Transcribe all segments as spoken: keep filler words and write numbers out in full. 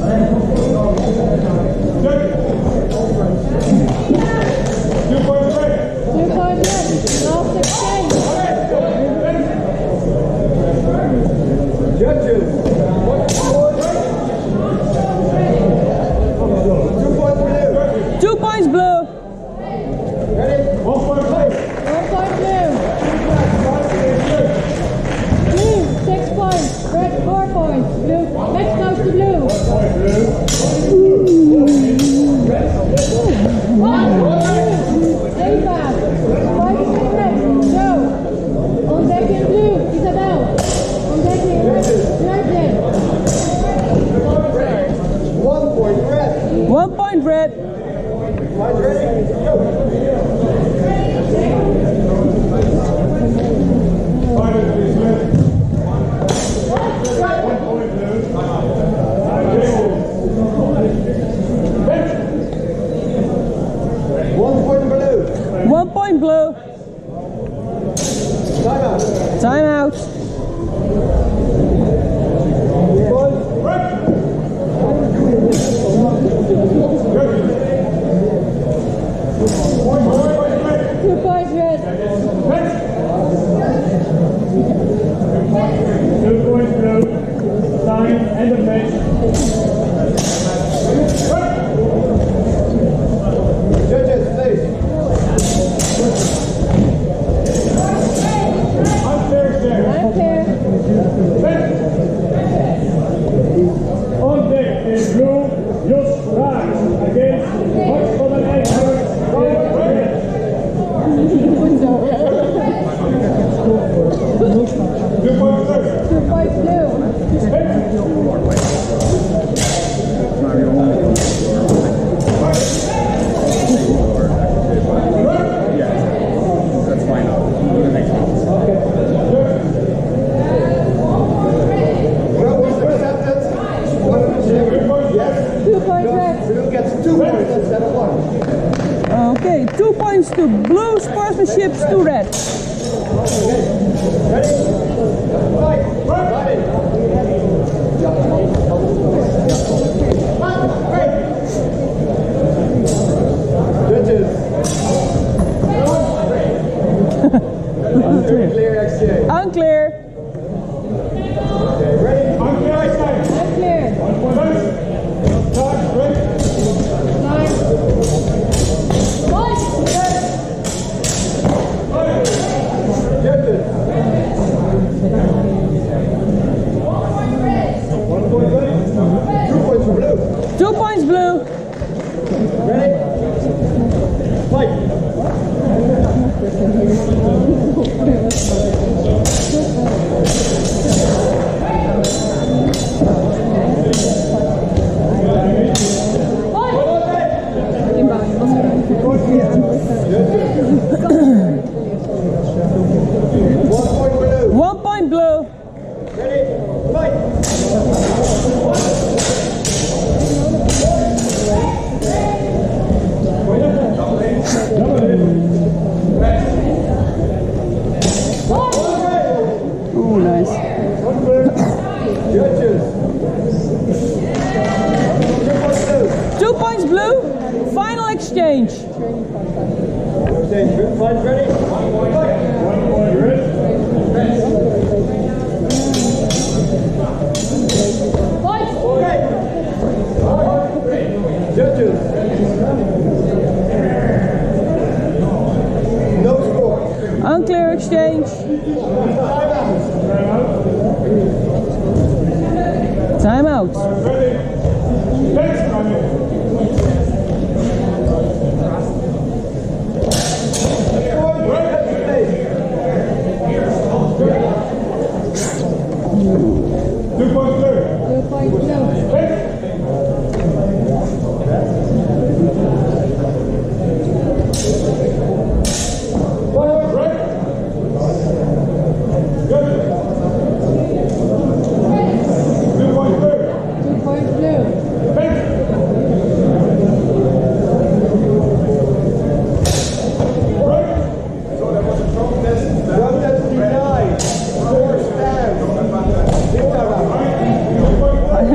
Two points blue. One point blue. One point blue. Blue, six points. Red, four points. Blue, next goes to blue. One, blue. Stay fast. Five, six, red. Go. On deck in blue, Isabel. On deck in red. Red, red. One point red. One point red. Light ready? Go. One point blue. One point blue. Time out. Time out. Two points red. Two points blue. Time, end of match. Judges, please. Unfair share. I'm clear. On deck is blue. Jos Raaks against Max van den Eickhout. Two points blue. Two points blue. That's fine. That makes sense. Well, what's the acceptance? One, two, yes. Two points red. Blue gets two points instead of one. Okay, two points to blue, sportsmanships to red. Ready? Fight. Ready. Judges. Very clear exchange. Unclear. Okay, ready? Unfair exchange. I'm clear. One point blue. Time, ready. Nine. One. Judges. One point blue. Two points for blue. Two points blue. Ready? Fight. One point blue. One point blue. Ready? Fight. Ooh, nice. Judges. Two points blue. Final exchange. Okay, good fight, ready? Fight. One point red. Okay. Judges. No score. Unclear exchange. Time out. Ready. Next coming. Two points blue. Two points blue. One red. Good. Two points blue. Two points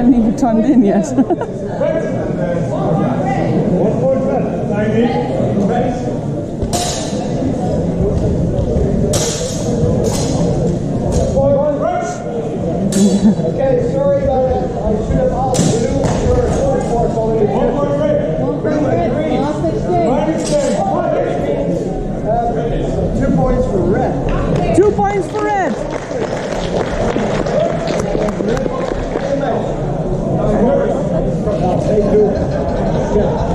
haven't even timed in yet. One point left. ninety. Okay, sorry about that. I should have all blue. You're a four four, so it is. One point red. One point red, last exchange. Right exchange. Uh, two points for red. Two points for red. Hey, dude.